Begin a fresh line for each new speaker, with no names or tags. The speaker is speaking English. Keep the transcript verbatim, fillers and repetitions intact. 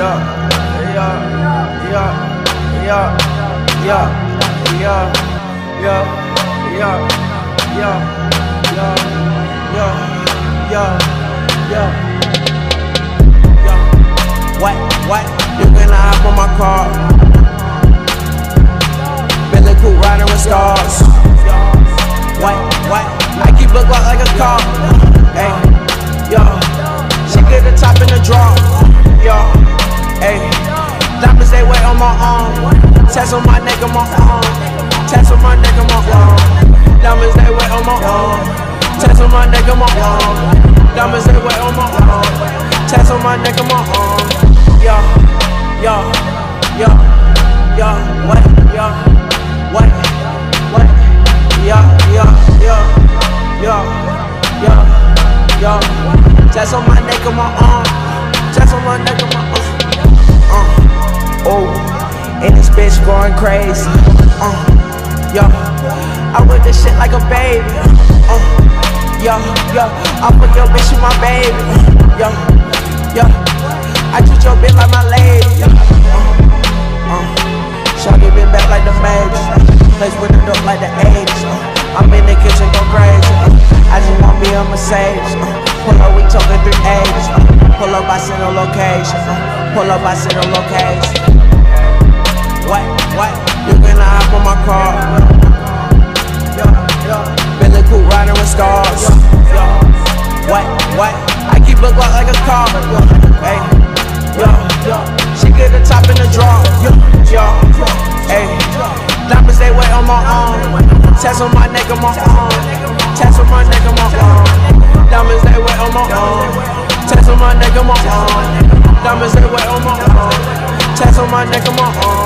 yeah, yeah, yeah, yeah, yeah, yeah, yeah, yeah, yeah, yeah, yeah, yeah, yeah. What, what? You gonna hop on my car? Billy Cool riding with stars. What, what? I keep look like a car. Hey, yo, she get the top in the draw. Yo, hey, diamonds they wet on my arm. Tats on my neck and my arm. Tats on my neck and my arm. Diamonds they wet on my arm. Tats on my neck and my arm. Diamonds they wet on my arm. Tats on my neck and my arm. Yo, yo, yo, yo, what, yo, what, what, yo, yo, yo, yo, yo, yo. Tats on my neck and my arm. Tats on my neck and my arm. Uh, oh, and this bitch going crazy. Uh, yo, I whip this shit like a baby. Uh, yo, yo, I fuck your bitch with my baby. Yo, yo, I treat your bitch like my lady. Uh, uh, Shawty been back like the majors. Place with the dope like the eighties. Uh, I'm in the kitchen go crazy. Uh, I just want me a Mercedes. Uh, pull up, we talking three eighties. Uh, pull up, I send a location. Uh, pull up, I send a location. What, what? You gonna hop on my car? Billy Cool riding with stars. What, what? I keep look like a car. Hey, yo, she get the top in the draw. Yo, hey, diamonds they wet on my arm. Tats on my neck and my arm. Tats on my neck and my arm. Diamonds they wet on my arm. Tats on my neck and my arm. Diamonds they wet on my arm. Tats on my neck and my arm.